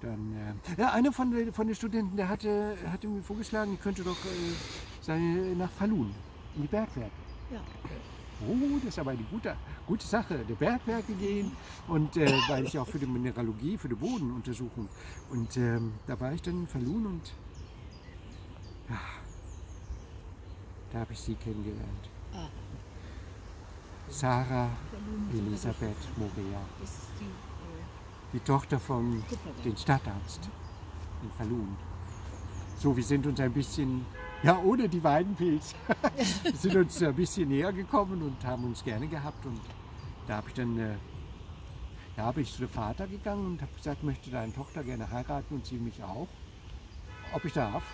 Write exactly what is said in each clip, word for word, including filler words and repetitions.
dann, äh, ja, einer von, den- von den Studenten, der hatte, hatte mir vorgeschlagen, ich könnte doch äh, seine, nach Falun, in die Bergwerke. Ja. Oh, das ist aber eine gute, gute Sache, die Bergwerke gehen. Und äh, weil ich auch für die Mineralogie, für die Bodenuntersuchung. Und ähm, da war ich dann in Falun und ja, da habe ich sie kennengelernt. Ah, Sarah Falun sind wir Elisabeth doch- Morea, Das ist die äh, die Tochter von Kupferberg. dem Stadtarzt in Falun. So, wir sind uns ein bisschen, ja, ohne die Weidenpilz, wir sind uns ein bisschen näher gekommen und haben uns gerne gehabt. Und da habe ich dann, äh, ja, bin ich zu dem Vater gegangen und habe gesagt, möchte deine Tochter gerne heiraten und sie mich auch. Ob ich darf?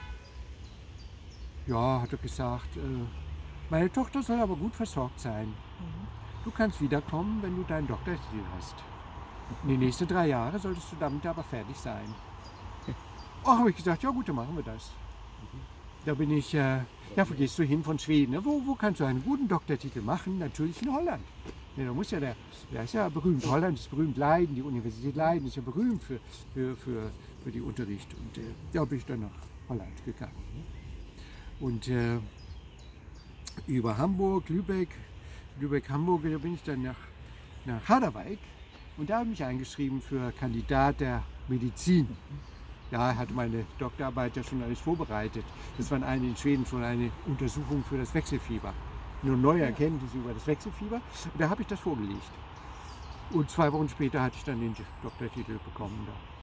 Ja, hat er gesagt, äh, meine Tochter soll aber gut versorgt sein. Du kannst wiederkommen, wenn du deinen Doktortitel hast. In den nächsten drei Jahren solltest du damit aber fertig sein. Ach, habe ich gesagt, ja gut, dann machen wir das. Da bin ich, äh, ja, wo gehst du hin von Schweden? Ne? Wo, wo kannst du einen guten Doktortitel machen? Natürlich in Holland. Ja, da muss ja der, der ist ja berühmt. Holland ist berühmt, Leiden, die Universität Leiden ist ja berühmt für, für, für, für die Unterricht. Und äh, da bin ich dann nach Holland gegangen. Und äh, über Hamburg, Lübeck, Lübeck, Hamburg, da bin ich dann nach, nach Harderwijk. Und da habe ich mich eingeschrieben für Kandidat der Medizin. Ja, ich hatte meine Doktorarbeit ja schon alles vorbereitet. Das war eine in Schweden schon eine Untersuchung für das Wechselfieber. Nur neue Erkenntnisse über das Wechselfieber. Und da habe ich das vorgelegt. Und zwei Wochen später hatte ich dann den Doktortitel bekommen. Da.